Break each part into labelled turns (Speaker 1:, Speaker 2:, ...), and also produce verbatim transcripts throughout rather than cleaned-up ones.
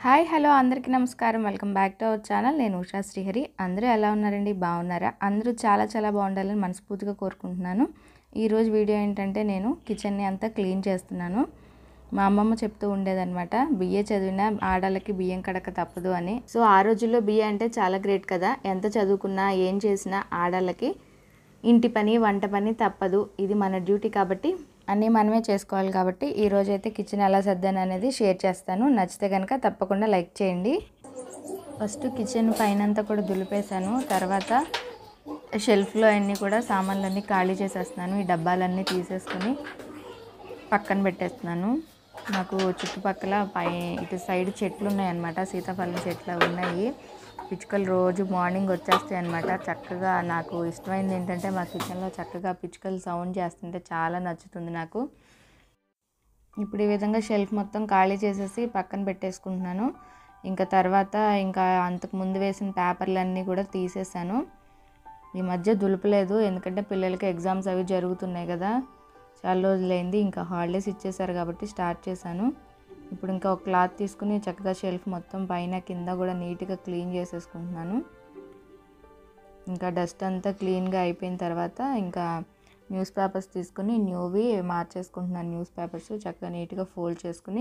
Speaker 1: Hi hello అందరికీ నమస్కారం. Welcome back to our channel. నేను ఉషా శ్రీహరి. అందరూ ఎలా ఉన్నారండి? బాగున్నారా? అందరూ చాలా చాలా బాగుండాలని మనస్ఫూర్తిగా కోరుకుంటున్నాను. ఈరోజు వీడియో ఏంటంటే నేను కిచెన్ని అంతా క్లీన్ చేస్తున్నాను. మా అమ్మమ్మ చెప్తూ ఉండేదన్నమాట, బిఏ చదివిన ఆడళ్ళకి బియ్యం కడక తప్పదు అని. సో ఆ రోజుల్లో బిఏ అంటే చాలా గ్రేట్ కదా. ఎంత చదువుకున్నా ఏం చేసినా ఆడళ్ళకి ఇంటి పని వంట పని తప్పదు. ఇది మన డ్యూటీ కాబట్టి అన్నీ మనమే చేసుకోవాలి. కాబట్టి ఈరోజు అయితే కిచెన్ ఎలా సర్దాను అనేది షేర్ చేస్తాను. నచ్చితే కనుక తప్పకుండా లైక్ చేయండి. ఫస్ట్ కిచెన్ పైనంతా కూడా దులిపేశాను. తర్వాత షెల్ఫ్లో అన్నీ కూడా సామాన్లన్నీ ఖాళీ చేసేస్తున్నాను. ఈ డబ్బాలన్నీ తీసేసుకొని పక్కన పెట్టేస్తున్నాను. నాకు చుట్టుపక్కల పై ఇటు సైడ్ చెట్లు ఉన్నాయన్నమాట. సీతాఫలం చెట్లు ఉన్నాయి. పిచ్చుకలు రోజు మార్నింగ్ వచ్చేస్తాయి అన్నమాట. చక్కగా నాకు ఇష్టమైంది ఏంటంటే మా కిచెన్లో చక్కగా పిచ్చుకలు సౌండ్ చేస్తుంటే చాలా నచ్చుతుంది నాకు. ఇప్పుడు ఈ విధంగా షెల్ఫ్ మొత్తం ఖాళీ చేసేసి పక్కన పెట్టేసుకుంటున్నాను. ఇంకా తర్వాత ఇంకా అంతకు ముందు వేసిన పేపర్లన్నీ కూడా తీసేసాను. ఈ మధ్య దులపలేదు, ఎందుకంటే పిల్లలకి ఎగ్జామ్స్ అవి జరుగుతున్నాయి కదా. చాలా రోజులైంది, ఇంకా హాలిడేస్ ఇచ్చేసారు కాబట్టి స్టార్ట్ చేశాను. ఇప్పుడు ఇంకా ఒక క్లాత్ తీసుకుని చక్కగా షెల్ఫ్ మొత్తం పైన కింద కూడా నీట్గా క్లీన్ చేసేసుకుంటున్నాను. ఇంకా డస్ట్ అంతా క్లీన్గా అయిపోయిన తర్వాత ఇంకా న్యూస్ పేపర్స్ తీసుకుని న్యూవి మార్చేసుకుంటున్నాను. న్యూస్ పేపర్స్ చక్కగా నీట్గా ఫోల్డ్ చేసుకుని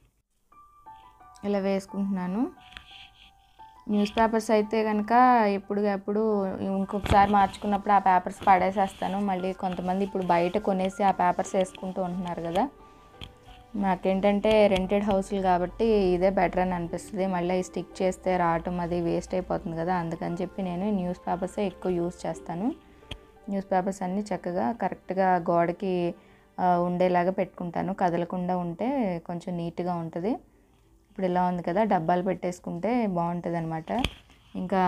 Speaker 1: ఇలా వేసుకుంటున్నాను. న్యూస్ పేపర్స్ అయితే కనుక ఎప్పుడుప్పుడు ఇంకొకసారి మార్చుకున్నప్పుడు ఆ పేపర్స్ పడేసేస్తాను. మళ్ళీ కొంతమంది ఇప్పుడు బయట కొనేసి ఆ పేపర్స్ వేసుకుంటూ ఉంటున్నారు కదా. నాకేంటంటే రెంటెడ్ హౌస్లు కాబట్టి ఇదే బెటర్ అని అనిపిస్తుంది. మళ్ళీ స్టిక్ చేస్తే రావటం అది వేస్ట్ అయిపోతుంది కదా. అందుకని చెప్పి నేను న్యూస్ పేపర్సే ఎక్కువ యూజ్ చేస్తాను. న్యూస్ పేపర్స్ అన్నీ చక్కగా కరెక్ట్గా గోడకి ఉండేలాగా పెట్టుకుంటాను. కదలకుండా ఉంటే కొంచెం నీట్గా ఉంటుంది. ఇప్పుడు ఇలా ఉంది కదా, డబ్బాలు పెట్టేసుకుంటే బాగుంటుంది అనమాట. ఇంకా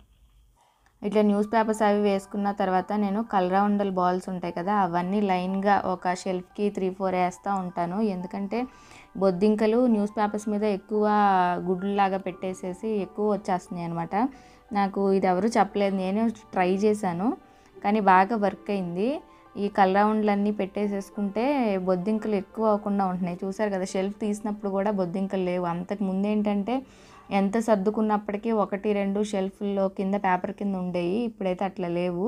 Speaker 1: ఇట్లా న్యూస్ పేపర్స్ అవి వేసుకున్న తర్వాత నేను కలరౌండల్ బాల్స్ ఉంటాయి కదా, అవన్నీ లైన్గా ఒక షెల్ఫ్కి త్రీ ఫోర్ వేస్తూ ఉంటాను. ఎందుకంటే బొద్దింకలు న్యూస్ పేపర్స్ మీద ఎక్కువ గుడ్లులాగా పెట్టేసేసి ఎక్కువ వచ్చేస్తున్నాయి అనమాట. నాకు ఇది ఎవరు చెప్పలేదు, నేను ట్రై చేశాను కానీ బాగా వర్క్ అయింది. ఈ కలరౌండ్లన్నీ పెట్టేసేసుకుంటే బొద్దింకలు ఎక్కువ అవ్వకుండా ఉంటున్నాయి. చూసారు కదా, షెల్ఫ్ తీసినప్పుడు కూడా బొద్దింకలు లేవు. అంతకు ముందు ఏంటంటే ఎంత సర్దుకున్నప్పటికీ ఒకటి రెండు షెల్ఫ్లో కింద పేపర్ కింద ఉండేవి. ఇప్పుడైతే అట్లా లేవు.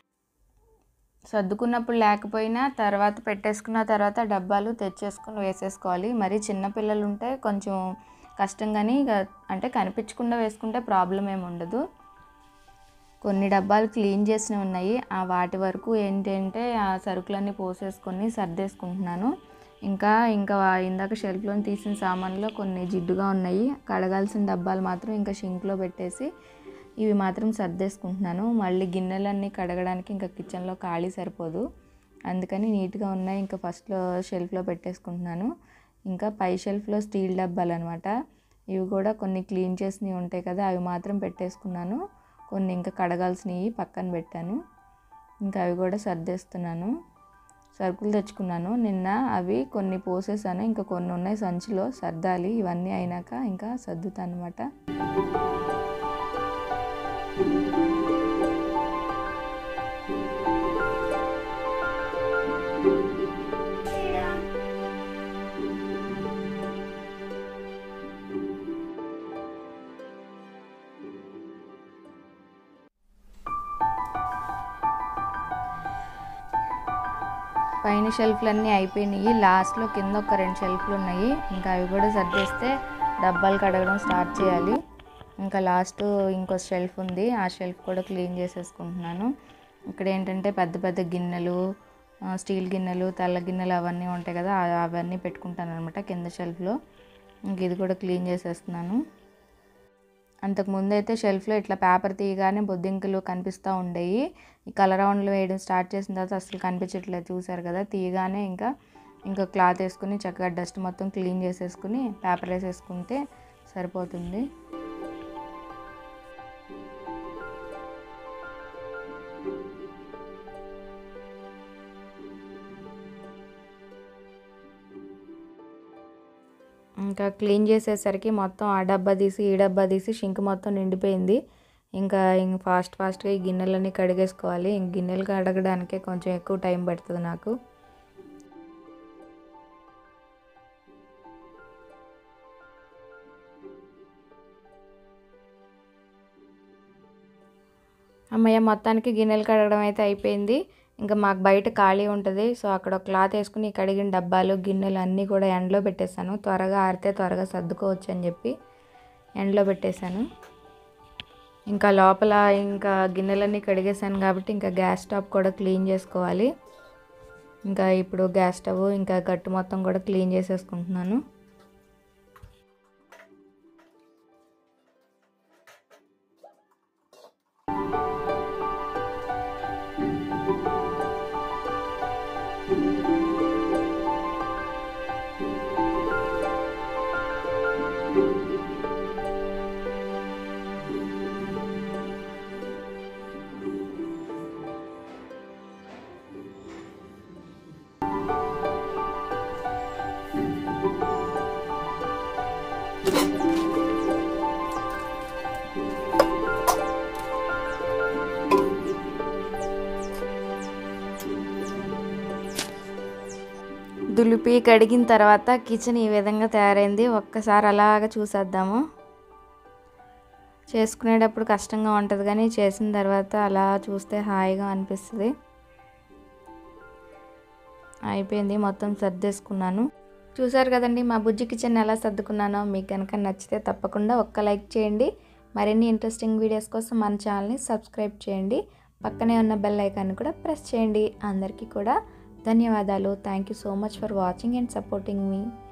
Speaker 1: సర్దుకున్నప్పుడు లేకపోయినా తర్వాత పెట్టేసుకున్న తర్వాత డబ్బాలు తెచ్చేసుకుని వేసేసుకోవాలి. మరి చిన్నపిల్లలు ఉంటే కొంచెం కష్టం, కానీ అంటే కనిపించకుండా వేసుకుంటే ప్రాబ్లం ఏమి ఉండదు. కొన్ని డబ్బాలు క్లీన్ చేసినవి ఉన్నాయి. ఆ వాటి వరకు ఏంటంటే ఆ సరుకులన్నీ పోసేసుకొని సర్దేసుకుంటున్నాను. ఇంకా ఇంకా ఇందాక షెల్ఫ్లో తీసిన సామాన్లో కొన్ని జిడ్డుగా ఉన్నాయి. కడగాల్సిన డబ్బాలు మాత్రం ఇంకా షింక్లో పెట్టేసి ఇవి మాత్రం సర్దేసుకుంటున్నాను. మళ్ళీ గిన్నెలన్నీ కడగడానికి ఇంకా కిచెన్లో ఖాళీ సరిపోదు, అందుకని నీట్గా ఉన్నాయి ఇంకా ఫస్ట్లో షెల్ఫ్లో పెట్టేసుకుంటున్నాను. ఇంకా పై షెల్ఫ్లో స్టీల్ డబ్బాలు అనమాట. ఇవి కూడా కొన్ని క్లీన్ చేసినవి ఉంటాయి కదా, అవి మాత్రం పెట్టేసుకున్నాను. కొన్ని ఇంకా కడగాల్సినవి పక్కన పెట్టాను. ఇంకా అవి కూడా సర్దేస్తున్నాను. సరుకులు తెచ్చుకున్నాను నిన్న, అవి కొన్ని పోసేసాను, ఇంకా కొన్ని ఉన్నాయి సంచిలో, సర్దాలి. ఇవన్నీ అయినాక ఇంకా సర్దుతాను అనమాట. పైన షెల్ఫ్లన్నీ అయిపోయినాయి. లాస్ట్లో కింద ఒక రెండు షెల్ఫ్లు ఉన్నాయి. ఇంకా అవి కూడా సర్దేస్తే డబ్బాలు కడగడం స్టార్ట్ చేయాలి. ఇంకా లాస్ట్ ఇంకో షెల్ఫ్ ఉంది, ఆ షెల్ఫ్ కూడా క్లీన్ చేసేసుకుంటున్నాను. ఇక్కడ ఏంటంటే పెద్ద పెద్ద గిన్నెలు, స్టీల్ గిన్నెలు, తెల్ల గిన్నెలు అవన్నీ ఉంటాయి కదా, అవన్నీ పెట్టుకుంటాను అనమాట కింద షెల్ఫ్లో. ఇంక ఇది కూడా క్లీన్ చేసేస్తున్నాను. అంతకుముందు అయితే షెల్ఫ్లో ఇట్లా పేపర్ తీయగానే బొద్దింకలు కనిపిస్తూ ఉండేవి. ఈ కలరౌండ్లు వేయడం స్టార్ట్ చేసిన తర్వాత అసలు కనిపించట్లేదు. చూసారు కదా, తీయగానే ఇంకా ఇంకా క్లాత్ వేసుకుని చక్కగా డస్ట్ మొత్తం క్లీన్ చేసేసుకుని పేపర్ వేసేసుకుంటే సరిపోతుంది. ఇంకా క్లీన్ చేసేసరికి మొత్తం ఆ డబ్బా తీసి ఈ డబ్బా తీసి షింక్ మొత్తం నిండిపోయింది. ఇంకా ఇంక ఫాస్ట్ ఫాస్ట్గా ఈ గిన్నెలన్నీ కడిగేసుకోవాలి. ఇంక గిన్నెలు కడగడానికే కొంచెం ఎక్కువ టైం పడుతుంది నాకు. అమ్మయ్య, మొత్తానికి గిన్నెలు కడగడం అయితే అయిపోయింది. ఇంకా మాకు బయట ఖాళీ ఉంటుంది, సో అక్కడ ఒక క్లాత్ వేసుకుని కడిగిన డబ్బాలు గిన్నెలు అన్నీ కూడా ఎండలో పెట్టేశాను. త్వరగా ఆరితే త్వరగా సర్దుకోవచ్చు అని చెప్పి ఎండలో పెట్టేశాను. ఇంకా లోపల ఇంకా గిన్నెలన్నీ కడిగేశాను కాబట్టి ఇంకా గ్యాస్ స్టవ్ కూడా క్లీన్ చేసుకోవాలి. ఇంకా ఇప్పుడు గ్యాస్ స్టవ్ ఇంకా గట్టు మొత్తం కూడా క్లీన్ చేసేసుకుంటున్నాను. దులిపి కడిగిన తర్వాత కిచెన్ ఈ విధంగా తయారైంది. ఒక్కసారి అలాగ చూసేద్దాము. చేసుకునేటప్పుడు కష్టంగా ఉంటుంది, కానీ చేసిన తర్వాత అలా చూస్తే హాయిగా అనిపిస్తుంది. అయిపోయింది, మొత్తం సర్దేసుకున్నాను. చూసారు కదండి మా బుజ్జి కిచెన్ ఎలా సర్దుకున్నానో. మీకు కనుక నచ్చితే తప్పకుండా ఒక్క లైక్ చేయండి. మరిన్ని ఇంట్రెస్టింగ్ వీడియోస్ కోసం మన ఛానల్ని సబ్స్క్రైబ్ చేయండి. పక్కనే ఉన్న బెల్ ఐకాన్ని కూడా ప్రెస్ చేయండి. అందరికీ కూడా ధన్యవాదాలు. Thank you so much for watching and supporting me.